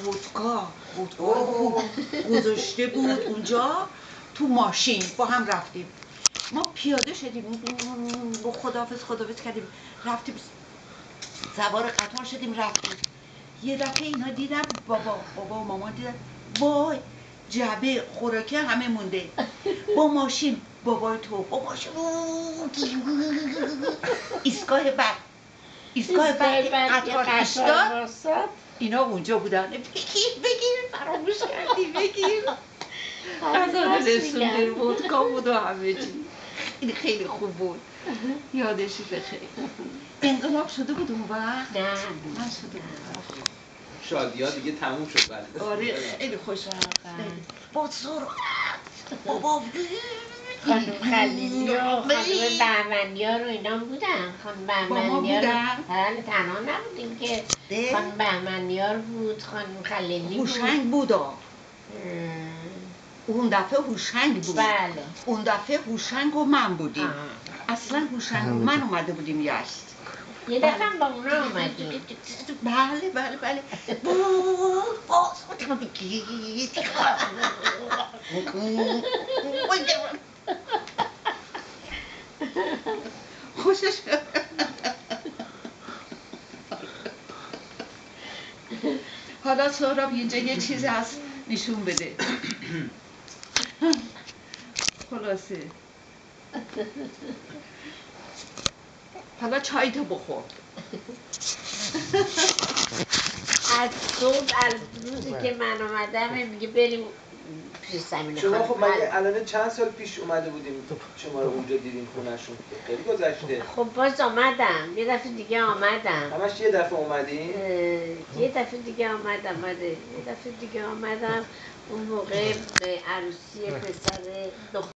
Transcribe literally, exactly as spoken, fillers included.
ودکا ودکا خوب گذاشته بود اونجا تو ماشین با هم رفتیم. ما پیاده شدیم با خداحافظ خداحافظ کردیم رفتیم سوار قطار شدیم رفتیم. یه دفعه اینا دیدم بابا بابا و مامان دیدم وای جعبه خوراکی همه مونده با ماشین بابای تو با ماشین ایستگاه بعد ایستگاه بعد قطار ایستاد اینا اونجا بودن. بگیر بگیر فراموش کردی بگیر غذا رسونده ودکا بود و همه چی. این خیلی خوب بود یادشی بخیر. انقلاب شده بود اون وقت؟ نه من شده بود. شادی ها دیگه تموم شد بعد. آره خیلی خوشحال با سرعت بابا خانم خلیلی و خانم بهمنیار و اینا بودن. خانم بهمنیار بله تنها نبودیم که خانم بهمنیار بود خانم خلیلی بود. هوشنگ بود اون دفعه هوشنگ بود. بله اون دفعه هوشنگ و من بودیم. اصلا هوشنگ و من اومده بودیم یزد. یه دفعه هم با اونا اومدیم. بله بله بله باز بودم بگید خوشش حالا سهراب اینجا یه چیز هست نشون بده. خلاصه حالا چای تو بخور. از صبح از روزی که من اومدم میگه بریم پیش زمین شما خب مگه الان چند سال پیش اومده بودیم شما رو اونجا دیدیم خونه‌شون؟ خیلی گذشته. خب باز آمدم یه دفعه دیگه آمدم. همش یه دفعه اومدین؟ یه دفعه دیگه آمدم آره یه دفعه دیگه آمدم اون موقع عروسی پسر دختر